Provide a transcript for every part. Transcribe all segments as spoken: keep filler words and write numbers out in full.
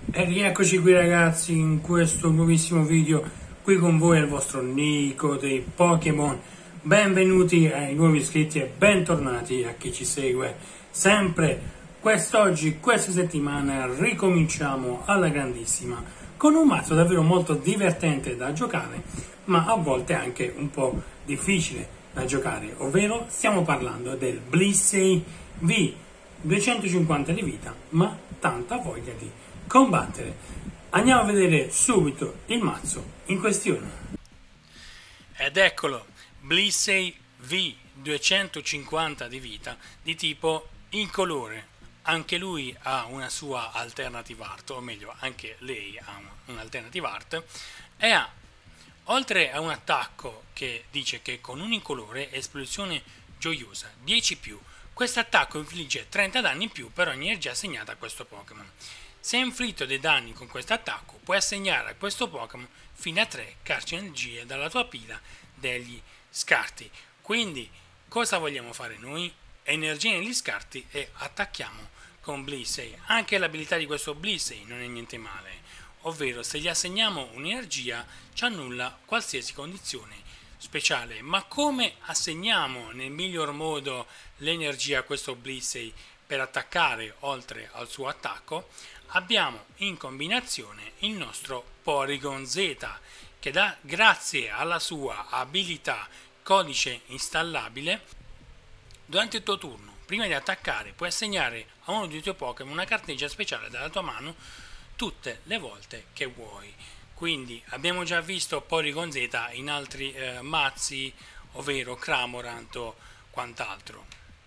E rieccoci qui ragazzi in questo nuovissimo video, qui con voi è il vostro Nico dei Pokémon. Benvenuti ai nuovi iscritti e bentornati a chi ci segue sempre. Quest'oggi, questa settimana, ricominciamo alla grandissima con un mazzo davvero molto divertente da giocare, ma a volte anche un po' difficile da giocare, ovvero stiamo parlando del Blissey V, duecentocinquanta di vita, ma tanta voglia di combattere. Andiamo a vedere subito il mazzo in questione. Ed eccolo, Blissey V, duecentocinquanta di vita, di tipo incolore. Anche lui ha una sua alternative art, o meglio, anche lei ha un'alternative art, e ha, oltre a un attacco che dice che con un incolore esplosione gioiosa dieci più, questo attacco infligge trenta danni in più per ogni energia assegnata a questo Pokémon. Se hai inflitto dei danni con questo attacco, puoi assegnare a questo Pokémon fino a tre carte energie dalla tua pila degli scarti. Quindi, cosa vogliamo fare noi? Energia negli scarti e attacchiamo con Blissey. Anche l'abilità di questo Blissey non è niente male, ovvero se gli assegniamo un'energia ci annulla qualsiasi condizione speciale. Ma come assegniamo nel miglior modo l'energia a questo Blissey per attaccare oltre al suo attacco? Abbiamo in combinazione il nostro Porygon Z, che dà, grazie alla sua abilità codice installabile, durante il tuo turno, prima di attaccare, puoi assegnare a uno dei tuoi Pokémon una carteggia speciale dalla tua mano tutte le volte che vuoi. Quindi abbiamo già visto Porygon Z in altri eh, mazzi, ovvero Cramorant o quant'altro.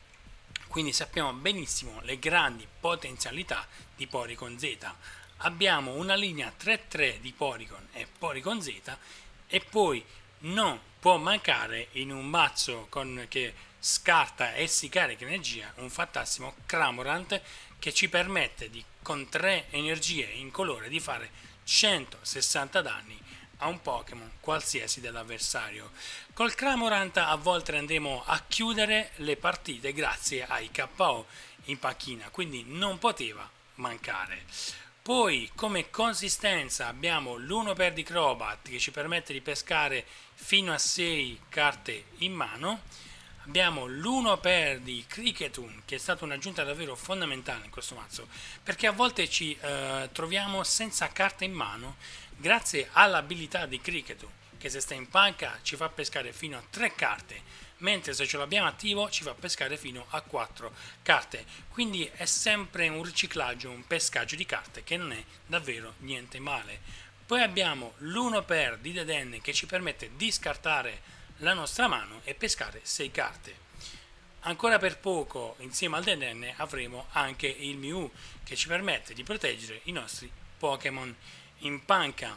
Quindi sappiamo benissimo le grandi potenzialità di Porygon Z. Abbiamo una linea tre tre di Porygon e Porygon Z, e poi non può mancare in un mazzo con, che scarta e si carica energia, un fantastico Cramorant che ci permette di, con tre energie in colore, di fare centosessanta danni a un Pokémon qualsiasi dell'avversario. Col Cramorant a volte andremo a chiudere le partite grazie ai K O in panchina, quindi non poteva mancare. Poi come consistenza abbiamo l'uno per di Crobat che ci permette di pescare fino a sei carte in mano. Abbiamo l'uno per di Cricketune, che è stata un'aggiunta davvero fondamentale in questo mazzo, perché a volte ci eh, troviamo senza carte in mano grazie all'abilità di Cricketune, che se sta in panca ci fa pescare fino a tre carte, mentre se ce l'abbiamo attivo ci fa pescare fino a quattro carte. Quindi è sempre un riciclaggio, un pescaggio di carte che non è davvero niente male. Poi abbiamo l'uno per di Dedenne che ci permette di scartare la nostra mano e pescare sei carte. Ancora per poco, insieme al Dedenne, avremo anche il Mew che ci permette di proteggere i nostri Pokémon in panca.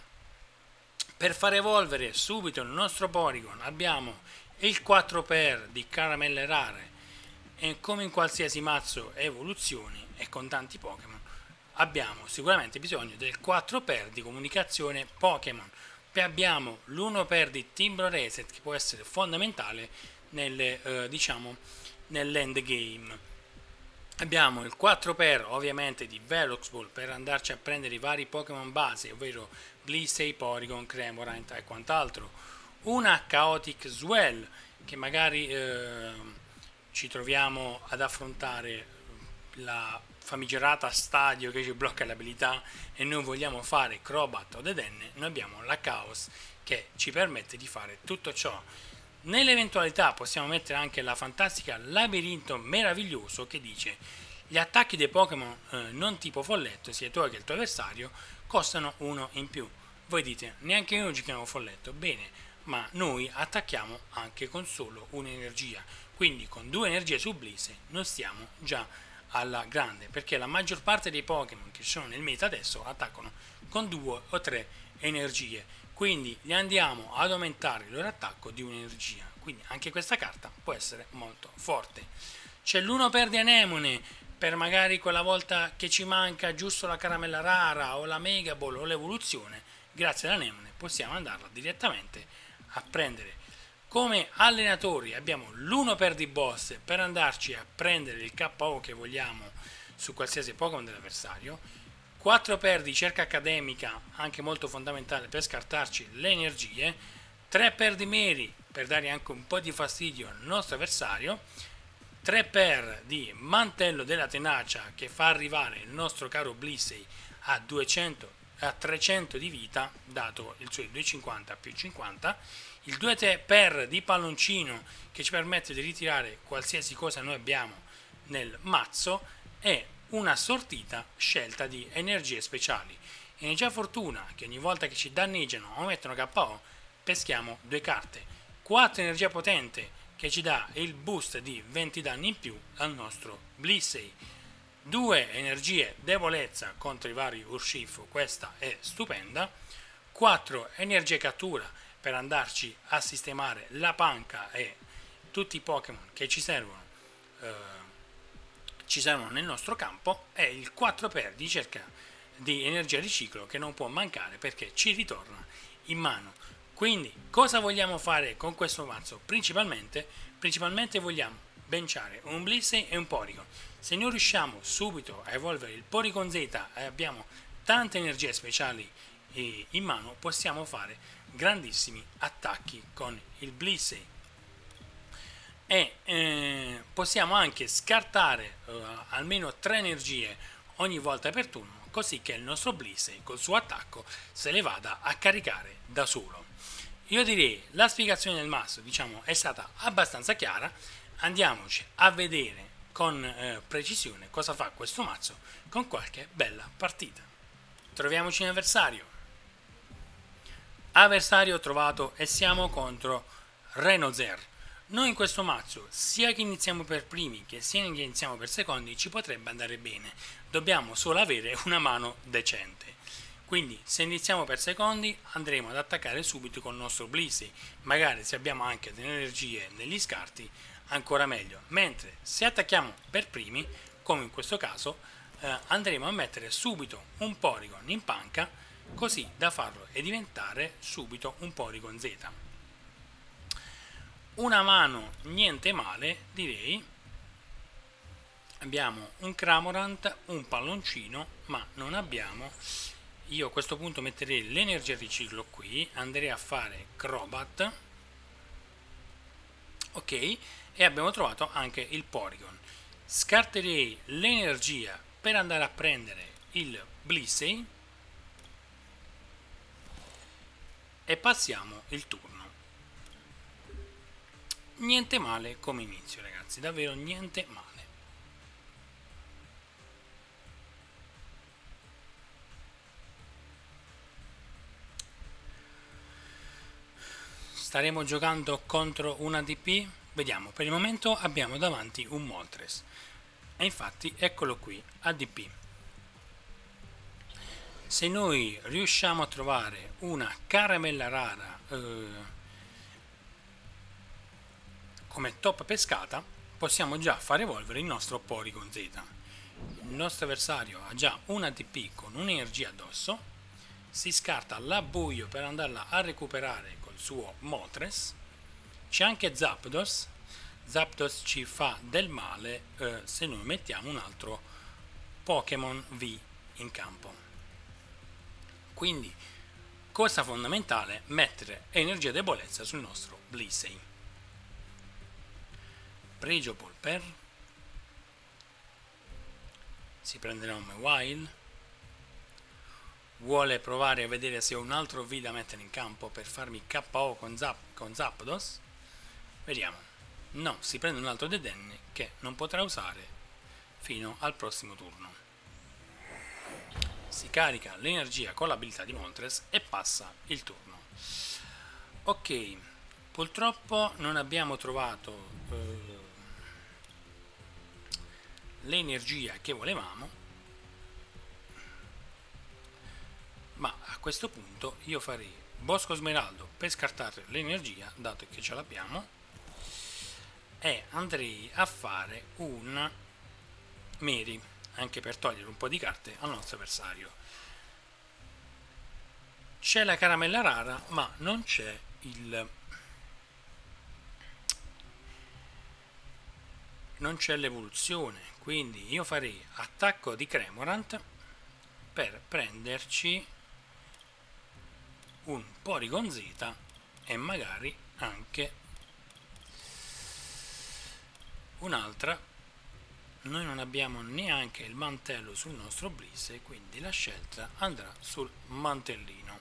Per far evolvere subito il nostro Porygon abbiamo il quattro per di Caramelle Rare, e come in qualsiasi mazzo evoluzioni e con tanti Pokémon abbiamo sicuramente bisogno del quattro per di comunicazione Pokémon. Poi abbiamo l'uno per di Timbro Reset che può essere fondamentale nelle, eh, diciamo, nell'endgame. Abbiamo il quattro per ovviamente di Velox Ball per andarci a prendere i vari Pokémon base, ovvero Blissey, Porygon, Cramorant e quant'altro. Una Chaotic Swell che magari eh, ci troviamo ad affrontare la famigerata stadio che ci blocca l'abilità e noi vogliamo fare Crobat o Dedenne, noi abbiamo la Chaos che ci permette di fare tutto ciò. Nell'eventualità possiamo mettere anche la fantastica Labirinto Meraviglioso che dice: gli attacchi dei Pokémon eh, non tipo folletto, sia tu che il tuo avversario, costano uno in più. Voi dite, neanche noi giochiamo folletto, bene, ma noi attacchiamo anche con solo un'energia, quindi con due energie su Blissey non stiamo già alla grande, perché la maggior parte dei Pokémon che sono nel meta adesso attaccano con due o tre energie, quindi li andiamo ad aumentare il loro attacco di un'energia, quindi anche questa carta può essere molto forte. C'è l'uno per di Anemone per magari quella volta che ci manca giusto la caramella rara o la Mega Ball o l'evoluzione, grazie all'Anemone possiamo andarla direttamente a prendere. Come allenatori abbiamo l'uno per di Boss per andarci a prendere il K O che vogliamo su qualsiasi Pokémon dell'avversario, quattro per di ricerca accademica, anche molto fondamentale per scartarci le energie, tre per di Mary per dare anche un po' di fastidio al nostro avversario, tre per di mantello della tenacia che fa arrivare il nostro caro Blissey a duecento a trecento di vita, dato il suo duecentocinquanta più cinquanta, il due per di palloncino che ci permette di ritirare qualsiasi cosa noi abbiamo nel mazzo, e una sortita scelta di energie speciali. Energia fortuna, che ogni volta che ci danneggiano o mettono K O peschiamo due carte. quattro energia potente, che ci dà il boost di venti danni in più al nostro Blissey. due energie debolezza contro i vari Urshifu, questa è stupenda. quattro energie cattura per andarci a sistemare la panca e tutti i Pokémon che ci servono eh, ci servono nel nostro campo, e il quattro per di ricerca di energia riciclo, che non può mancare perché ci ritorna in mano. Quindi cosa vogliamo fare con questo mazzo? Principalmente, principalmente vogliamo benciare un Blissey e un Porygon. Se non riusciamo subito a evolvere il Porygon Z e abbiamo tante energie speciali in mano, possiamo fare grandissimi attacchi con il Blissey. E eh, possiamo anche scartare eh, almeno tre energie ogni volta per turno, così che il nostro Blissey col suo attacco se le vada a caricare da solo. Io direi la spiegazione del mazzo, diciamo, è stata abbastanza chiara. Andiamoci a vedere con eh, precisione cosa fa questo mazzo con qualche bella partita. Troviamoci in avversario. Avversario trovato, e siamo contro Renozer. Noi in questo mazzo, sia che iniziamo per primi che sia che iniziamo per secondi, ci potrebbe andare bene. Dobbiamo solo avere una mano decente. Quindi se iniziamo per secondi andremo ad attaccare subito con il nostro Blissey. Magari se abbiamo anche delle energie negli scarti, ancora meglio. Mentre se attacchiamo per primi, come in questo caso, eh, andremo a mettere subito un Porygon in panca, così da farlo e diventare subito un Porygon Z. Una mano niente male, direi. Abbiamo un Cramorant, un palloncino, ma non abbiamo... Io a questo punto metterei l'energia riciclo qui, andrei a fare Crobat, ok, e abbiamo trovato anche il Porygon. Scarterei l'energia per andare a prendere il Blissey e passiamo il turno. Niente male come inizio, ragazzi, davvero niente male. Staremo giocando contro un A D P? Vediamo, per il momento abbiamo davanti un Moltres. E infatti eccolo qui, A D P. Se noi riusciamo a trovare una caramella rara eh, come top pescata, possiamo già far evolvere il nostro Porygon Z. Il nostro avversario ha già un A D P con un'energia addosso, si scarta la buio per andarla a recuperare col suo Moltres. C'è anche Zapdos. Zapdos ci fa del male eh, se noi mettiamo un altro Pokémon V in campo. Quindi cosa fondamentale, mettere energia e debolezza sul nostro Blissey. Pregio Polper, si prenderà un Mewile, vuole provare a vedere se ho un altro V da mettere in campo per farmi K O con, Zap, con Zapdos. Vediamo. No, si prende un altro Dedenne che non potrà usare fino al prossimo turno. Si carica l'energia con l'abilità di Moltres e passa il turno. Ok, purtroppo non abbiamo trovato eh, l'energia che volevamo, ma a questo punto io farei Bosco Smeraldo per scartare l'energia, dato che ce l'abbiamo, e andrei a fare un Mary, anche per togliere un po' di carte al nostro avversario. C'è la caramella rara, ma non c'è il non c'è l'evoluzione, quindi io farei attacco di Cramorant per prenderci un Porygon Z e magari anche un'altra. Noi non abbiamo neanche il mantello sul nostro Blissey, quindi la scelta andrà sul mantellino.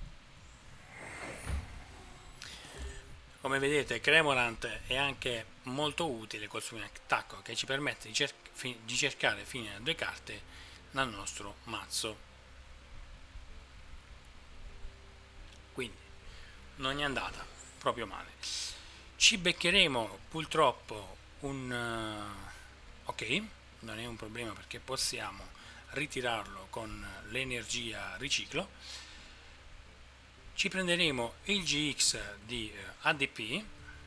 Come vedete, Cramorant è anche molto utile col suo attacco, che ci permette di, cer di cercare fino a due carte dal nostro mazzo. Quindi non è andata proprio male. Ci beccheremo purtroppo un uh, ok, non è un problema perché possiamo ritirarlo con l'energia riciclo. Ci prenderemo il G X di uh, A D P,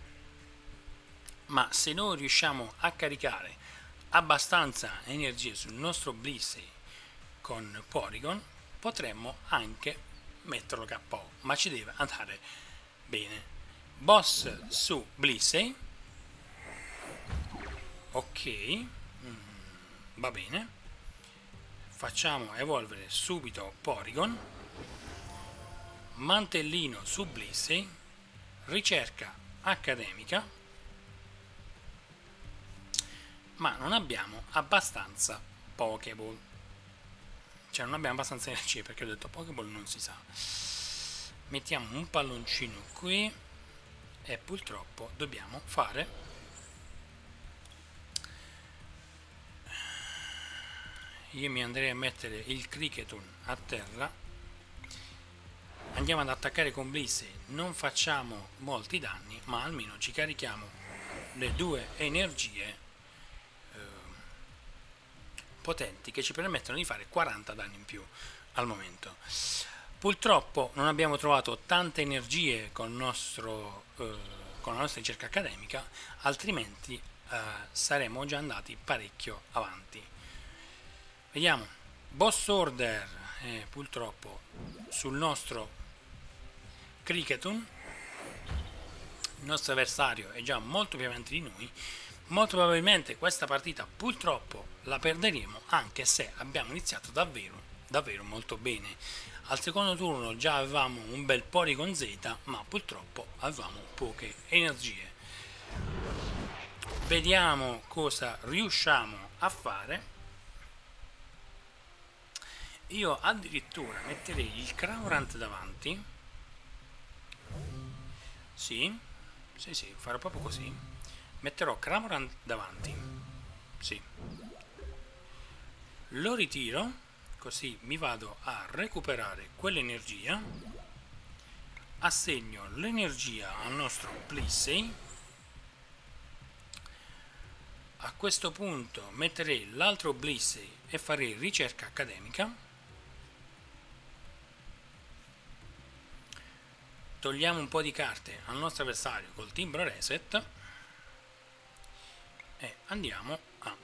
ma se non riusciamo a caricare abbastanza energia sul nostro Blissey con Porygon, potremmo anche metterlo K O, ma ci deve andare bene. Boss su Blissey, ok, mm, va bene. Facciamo evolvere subito Porygon. Mantellino su Blissey, ricerca accademica, ma non abbiamo abbastanza Pokéball, cioè non abbiamo abbastanza energie, perché ho detto Pokéball non si sa. Mettiamo un palloncino qui e purtroppo dobbiamo fare io mi andrei a mettere il Cricketun a terra. Andiamo ad attaccare con Blissey, non facciamo molti danni, ma almeno ci carichiamo le due energie eh, potenti che ci permettono di fare quaranta danni in più al momento. Purtroppo non abbiamo trovato tante energie con, il nostro, eh, con la nostra ricerca accademica, altrimenti eh, saremmo già andati parecchio avanti. Vediamo, boss order, eh, purtroppo sul nostro Cricketun, il nostro avversario è già molto più avanti di noi. Molto probabilmente questa partita purtroppo la perderemo, anche se abbiamo iniziato davvero davvero molto bene. Al secondo turno già avevamo un bel Porygon Z, ma purtroppo avevamo poche energie. Vediamo cosa riusciamo a fare. Io addirittura metterei il Cramorant davanti. Sì, sì, sì, farò proprio così. Metterò Cramorant davanti. Sì. Lo ritiro, così mi vado a recuperare quell'energia. Assegno l'energia al nostro Blissey. A questo punto metterei l'altro Blissey e farei ricerca accademica. Togliamo un po' di carte al nostro avversario col timbro reset e andiamo a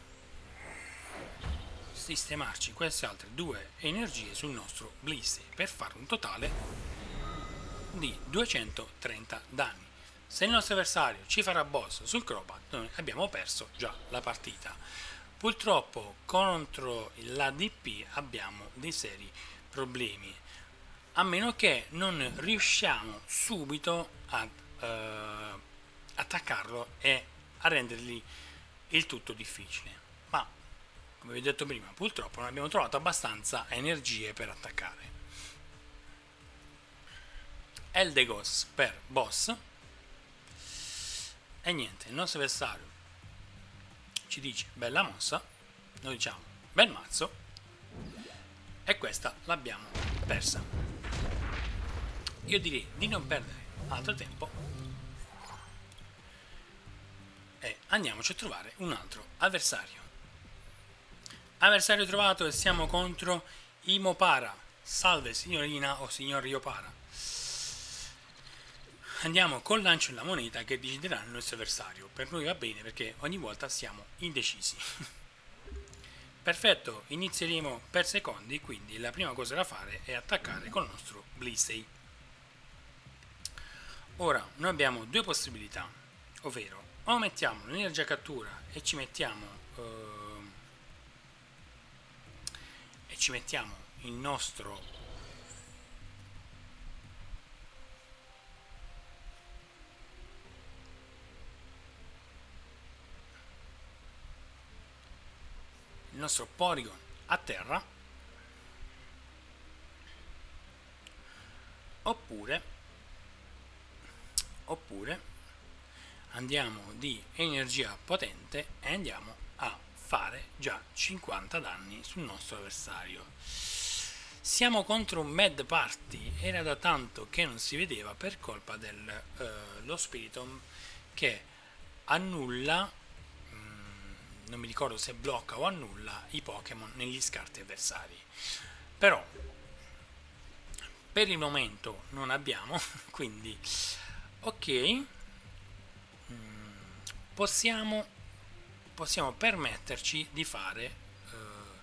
sistemarci queste altre due energie sul nostro Blissey per fare un totale di duecentotrenta danni. Se il nostro avversario ci farà boss sul Crobat, noi abbiamo perso già la partita. Purtroppo contro l'A D P abbiamo dei seri problemi, a meno che non riusciamo subito a eh, attaccarlo e a rendergli il tutto difficile. Ma, come vi ho detto prima, purtroppo non abbiamo trovato abbastanza energie per attaccare. Eldegoss per boss. E niente, il nostro avversario ci dice bella mossa, noi diciamo bel mazzo, e questa l'abbiamo persa. Io direi di non perdere altro tempo e andiamoci a trovare un altro avversario. Avversario trovato, e siamo contro Imopara. Salve signorina o signor Iopara. Andiamo col lancio della moneta che deciderà il nostro avversario. Per noi va bene perché ogni volta siamo indecisi. Perfetto, inizieremo per secondi, quindi la prima cosa da fare è attaccare col nostro Blissey. Ora, noi abbiamo due possibilità, ovvero o mettiamo l'energia cattura e ci mettiamo, eh, e ci mettiamo il nostro il nostro Porygon a terra, oppure oppure andiamo di energia potente e andiamo a fare già cinquanta danni sul nostro avversario. Siamo contro un Mad Party, era da tanto che non si vedeva per colpa dello uh, Spiritomb che annulla, mh, non mi ricordo se blocca o annulla i Pokémon negli scarti avversari. Però per il momento non abbiamo, quindi ok, possiamo, possiamo permetterci di fare, eh,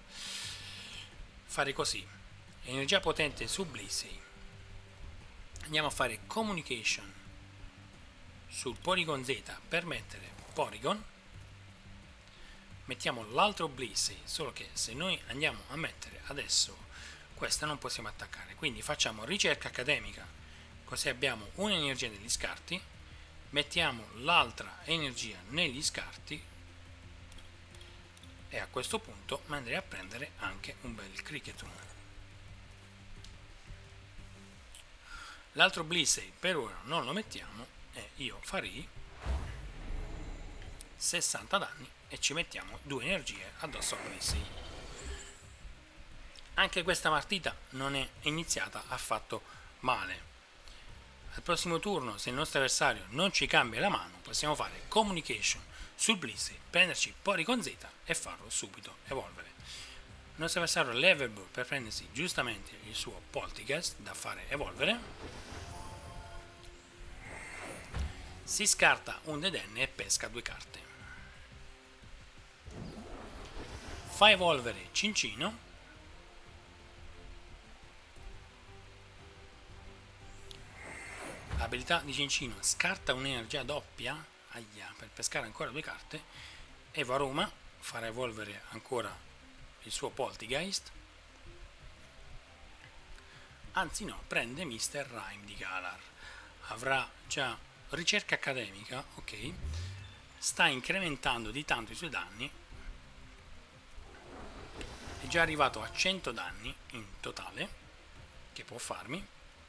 fare così: energia potente su Blissey, andiamo a fare Communication sul Porygon Z per mettere Porygon, mettiamo l'altro Blissey, solo che se noi andiamo a mettere adesso questa non possiamo attaccare, quindi facciamo ricerca accademica, così abbiamo un'energia negli scarti, mettiamo l'altra energia negli scarti e a questo punto andrei a prendere anche un bel Cricketune. L'altro Blissey per ora non lo mettiamo e io farei sessanta danni e ci mettiamo due energie addosso a Blissey. Anche questa partita non è iniziata affatto male. Al prossimo turno, se il nostro avversario non ci cambia la mano, possiamo fare Communication sul Blissey, prenderci Porygon Z e farlo subito evolvere. Il nostro avversario Levelbur per prendersi giustamente il suo Poltergeist da fare evolvere, si scarta un Dedenne e pesca due carte. Fa evolvere Cincino, abilità di Cincino, scarta un'energia doppia aia, per pescare ancora due carte, e Varoma farà evolvere ancora il suo Poltergeist, anzi no, prende mister Rime di Galar, avrà già ricerca accademica, ok, sta incrementando di tanto i suoi danni, è già arrivato a cento danni in totale che può farmi.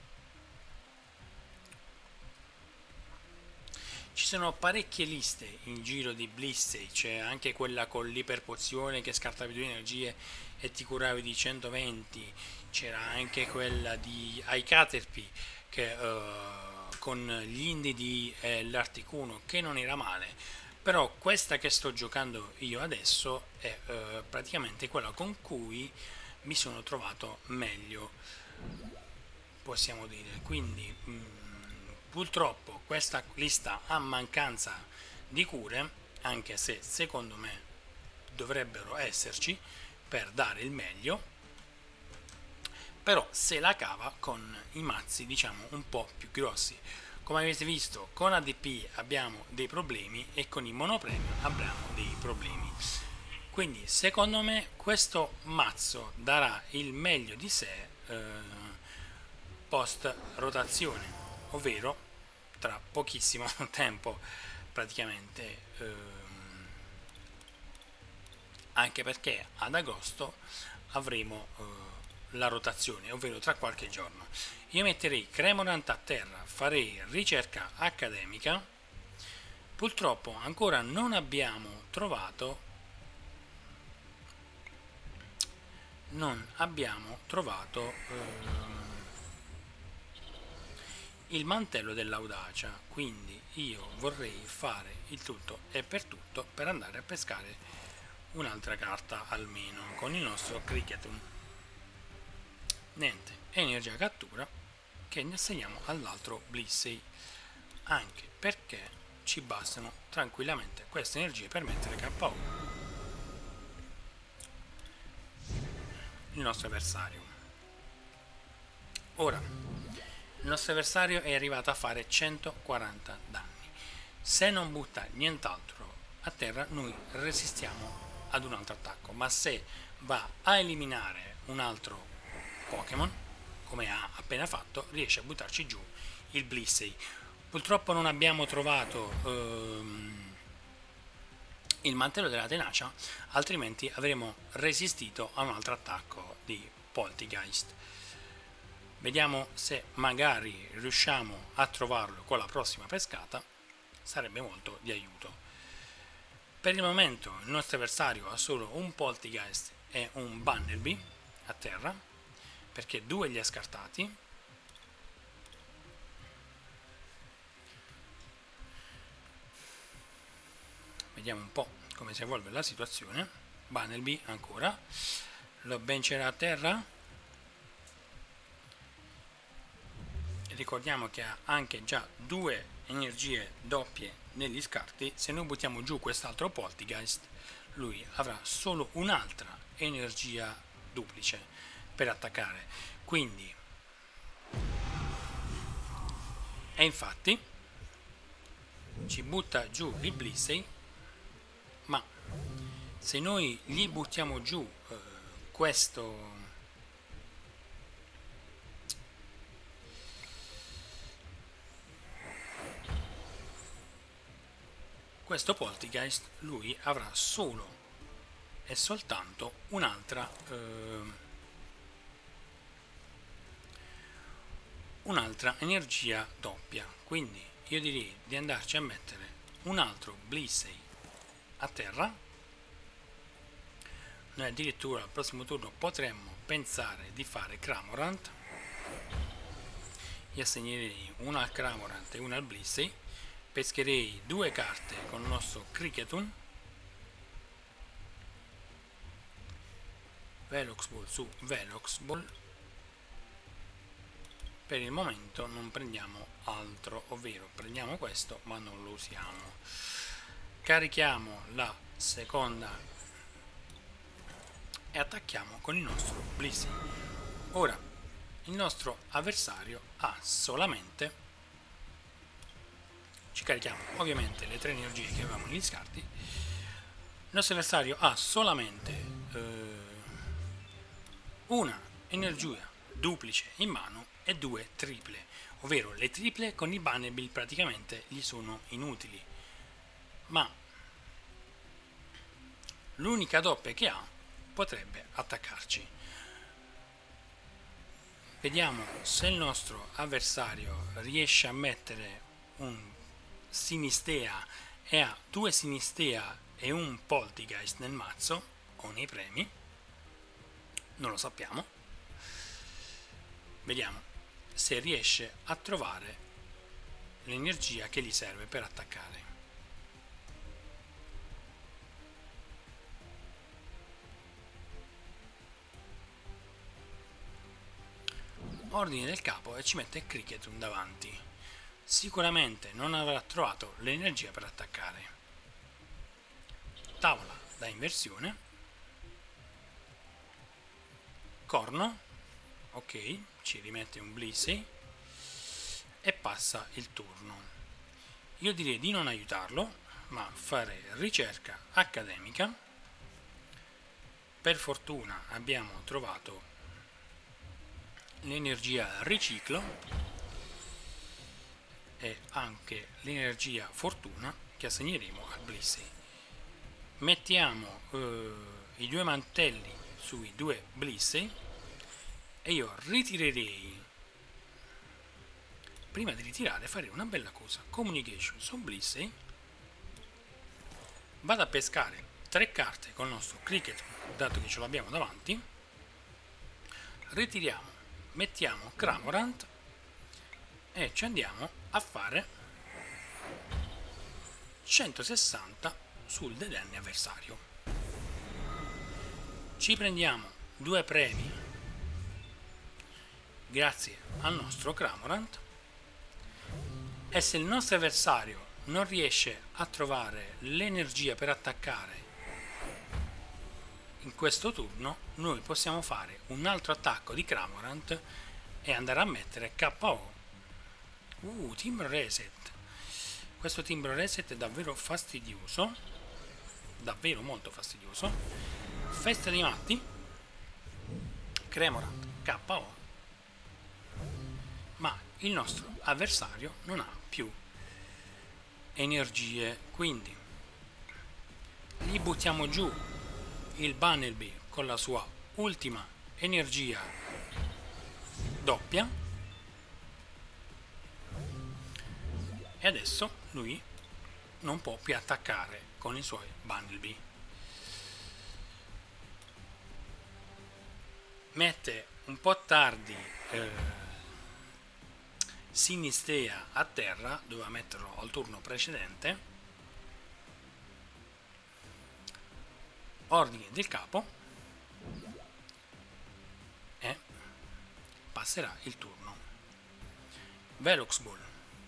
Ci sono parecchie liste in giro di Blissey, c'è anche quella con l'iperpozione che scartavi due energie e ti curavi di centoventi, c'era anche quella di iCaterpie che uh, con gli Indidi e l'Articuno, che non era male, però questa che sto giocando io adesso è uh, praticamente quella con cui mi sono trovato meglio, possiamo dire, quindi mh, purtroppo questa lista ha mancanza di cure, anche se secondo me dovrebbero esserci per dare il meglio, però se la cava con i mazzi diciamo un po' più grossi. Come avete visto, con A D P abbiamo dei problemi e con i monopremio abbiamo dei problemi, quindi secondo me questo mazzo darà il meglio di sé eh, post rotazione, ovvero tra pochissimo tempo praticamente, ehm, anche perché ad agosto avremo eh, la rotazione, ovvero tra qualche giorno. Io metterei Cramorant a terra, farei ricerca accademica, purtroppo ancora non abbiamo trovato non abbiamo trovato ehm, il mantello dell'audacia, quindi io vorrei fare il tutto e per tutto per andare a pescare un'altra carta almeno con il nostro Cricketune. Niente, energia cattura che ne assegniamo all'altro Blissey, anche perché ci bastano tranquillamente queste energie per mettere K O il nostro avversario. Ora il nostro avversario è arrivato a fare centoquaranta danni. Se non butta nient'altro a terra, noi resistiamo ad un altro attacco, ma se va a eliminare un altro Pokémon, come ha appena fatto, riesce a buttarci giù il Blissey. Purtroppo non abbiamo trovato ehm, il mantello della tenacia, altrimenti avremmo resistito a un altro attacco di Poltergeist. Vediamo se magari riusciamo a trovarlo con la prossima pescata, sarebbe molto di aiuto. Per il momento il nostro avversario ha solo un Poltergeist e un Bunnelby a terra, perché due li ha scartati. Vediamo un po' come si evolve la situazione. Bunnelby ancora, lo bencherà a terra. Ricordiamo che ha anche già due energie doppie negli scarti. Se noi buttiamo giù quest'altro Poltergeist, lui avrà solo un'altra energia duplice per attaccare. Quindi, e infatti ci butta giù il Blissey, ma se noi gli buttiamo giù eh, questo questo Poltergeist, lui avrà solo e soltanto un'altra eh, un'altra energia doppia. Quindi io direi di andarci a mettere un altro Blissey a terra. Noi addirittura al prossimo turno potremmo pensare di fare Cramorant. Io assegnerei una al Cramorant e una al Blissey. Pescherei due carte con il nostro Cricketun, Velox Ball su Velox Ball. Per il momento non prendiamo altro, ovvero prendiamo questo ma non lo usiamo. Carichiamo la seconda e attacchiamo con il nostro Blissey. Ora il nostro avversario ha solamente, ci carichiamo ovviamente le tre energie che avevamo negli scarti, il nostro avversario ha solamente eh, una energia duplice in mano e due triple, ovvero le triple con i Bunnelby praticamente gli sono inutili, ma l'unica doppia che ha potrebbe attaccarci. Vediamo se il nostro avversario riesce a mettere un Sinistea e ha due Sinistea e un Poltergeist nel mazzo o nei premi, non lo sappiamo. Vediamo se riesce a trovare l'energia che gli serve per attaccare. Ordine del capo e ci mette Cricketun davanti. Sicuramente non avrà trovato l'energia per attaccare. Tavola da inversione, corno, ok, ci rimette un Blissey e passa il turno. Io direi di non aiutarlo, ma fare ricerca accademica. Per fortuna abbiamo trovato l'energia riciclo e anche l'energia fortuna che assegneremo al Blissey. Mettiamo eh, i due mantelli sui due Blissey e io ritirerei, prima di ritirare farei una bella cosa, communication su Blissey, vado a pescare tre carte con il nostro Cricket, dato che ce l'abbiamo davanti, ritiriamo, mettiamo Cramorant e ci andiamo a fare centosessanta sul dedenne avversario. Ci prendiamo due premi grazie al nostro Cramorant e se il nostro avversario non riesce a trovare l'energia per attaccare in questo turno, noi possiamo fare un altro attacco di Cramorant e andare a mettere K O. Uh, Timbro Reset. Questo Timbro Reset è davvero fastidioso. davvero molto fastidioso. Festa dei matti, Cramorant K O, ma il nostro avversario non ha più energie, quindi gli buttiamo giù il Bunnelby con la sua ultima energia doppia e adesso lui non può più attaccare con i suoi Bunnelby. Mette un po' tardi eh, Sinistea a terra, doveva metterlo al turno precedente. Ordine del capo e passerà il turno. Velox Ball.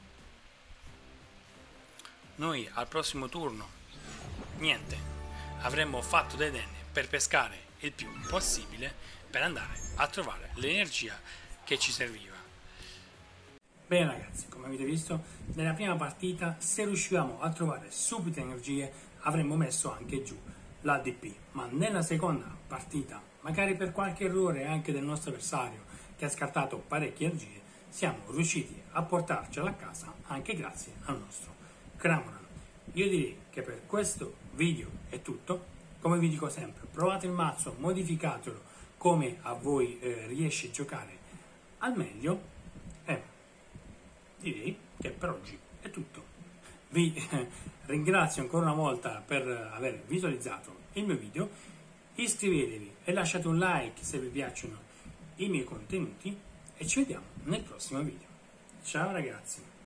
Noi al prossimo turno niente, avremmo fatto dei danni per pescare il più possibile per andare a trovare l'energia che ci serviva. Bene ragazzi, come avete visto, nella prima partita se riuscivamo a trovare subito energie avremmo messo anche giù l'A D P, ma nella seconda partita, magari per qualche errore anche del nostro avversario che ha scartato parecchie energie, siamo riusciti a portarcela a casa anche grazie al nostro Cramorant. Io direi che per questo video è tutto. Come vi dico sempre, provate il mazzo, modificatelo come a voi eh, riesce a giocare al meglio e direi che per oggi è tutto. Vi eh, ringrazio ancora una volta per aver visualizzato il mio video, iscrivetevi e lasciate un like se vi piacciono i miei contenuti e ci vediamo nel prossimo video. Ciao ragazzi!